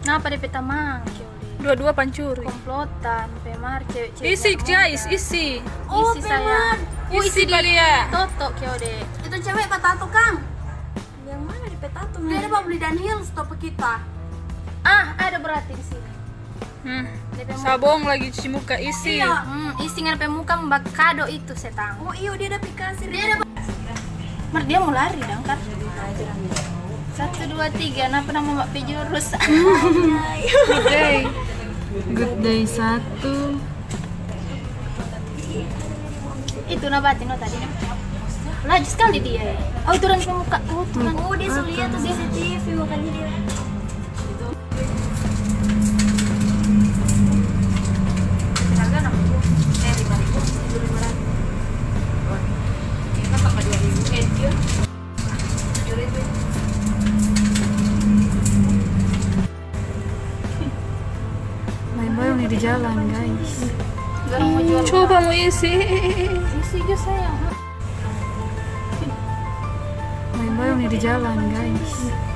Ngapa DP tamang? Dua-dua pancuri. Komplotan, pemar, cewek-cewek. Isi guys, isi. Oh, Isi sayang. Isi pak dia. Toto Kyode. Itu cewek petato Kang. Yang mana di petato? Dia ada mau beli Dunhill stop kita. Ah, ada berarti di sini. Sabong lagi cuci muka isi. Iya. Isi ngapain muka mbak kado itu setang. Oh iya, dia ada aplikasi. Dia ada Mar dia mau lari dong kan? 1, 2, 3. Kenapa nama Mbak Pejurus? Good day. Good day 1. Itu nabatin tadi. Laju sekali dia. Oh itu orang pemuka. Oh tuh. Oh, dia sudah lihat tuh CCTV makanya dia. Boy nih di jalan guys. Gak mau jual. Coba mau isi. Isi aja sayang. Boy nih di jalan guys.